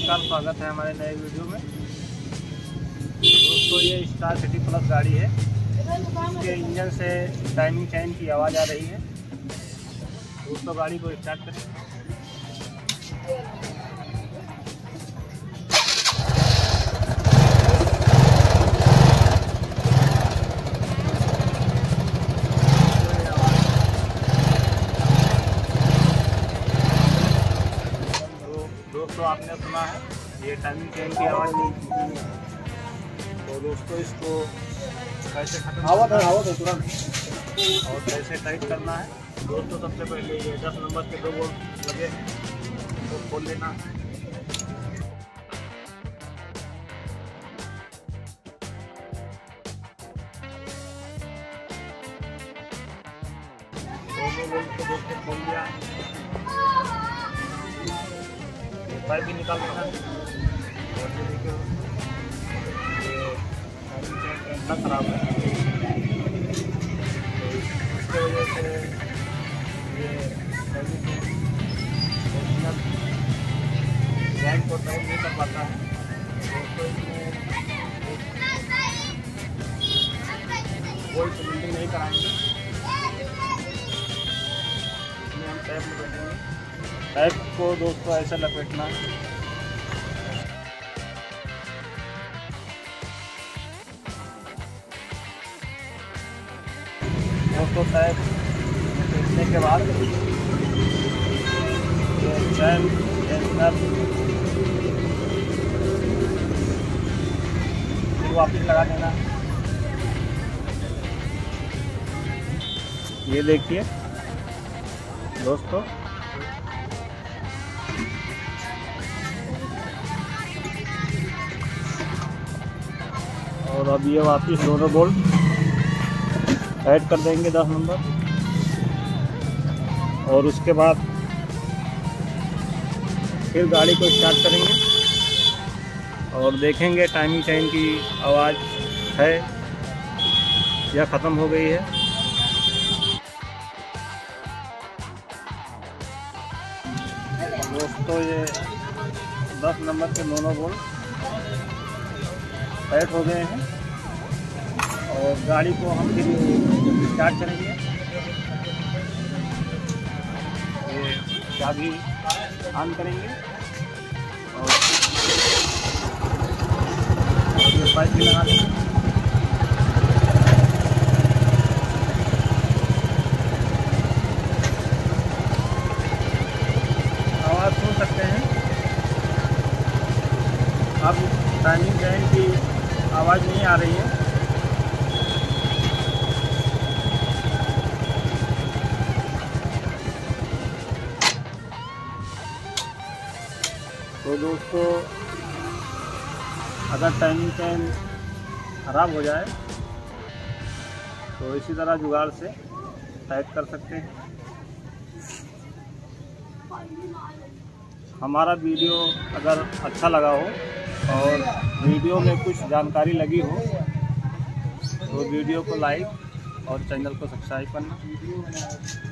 नमस्कार, स्वागत है हमारे नए वीडियो में। दोस्तों, ये स्टार सिटी प्लस गाड़ी है। इसके इंजन से टाइमिंग चेन की आवाज़ आ रही है। दोस्तों, गाड़ी को स्टार्ट करें। दोस्तों, आपने सुना है ये टाइमिंग चेन की आवाज़ नहीं। तो दोस्तों, इसको कैसे खत्म करना है और कैसे टाइट करना है। दोस्तों, सबसे पहले ये 10 नंबर के 2 बोल्ट लगे हैं, तो खोल लेना है। दोनों बोल्ट को दोस्तों खोल दिया। पाइप भी निकाल देना है। और ये देखिए, ये एंटा खराब है, तो इसके वजह से ये रैंक को टाइट नहीं कर पाता है। दोस्तों, इसमें बोल्ट वेल्डिंग नहीं कराएंगे, इसमें हम टैप लगाएंगे। टैप को दोस्तों ऐसे लपेटना है। दोस्तों, टैप लपेटने के बाद ये चैन फिर वापस लगा देना। ये देखिए दोस्तों, और अब ये वापस दोनों बोल्ट ऐड कर देंगे 10 नंबर। और उसके बाद फिर गाड़ी को स्टार्ट करेंगे और देखेंगे टाइमिंग चेन की आवाज़ है या ख़त्म हो गई है। दोस्तों, ये 10 नंबर के दोनों बोल्ट टाइट हो गए हैं और गाड़ी को हम फिर स्टार्ट करेंगे। ये चाबी ऑन करेंगे और ये पाइप भी लगा देंगे। आवाज़ सुन सकते हैं अब, टाइमिंग चेन की आवाज़ नहीं आ रही है। तो दोस्तों, अगर टाइमिंग चेन ख़राब हो जाए तो इसी तरह जुगाड़ से टाइट कर सकते हैं। हमारा वीडियो अगर अच्छा लगा हो और वीडियो में कुछ जानकारी लगी हो तो वीडियो को लाइक और चैनल को सब्सक्राइब करना।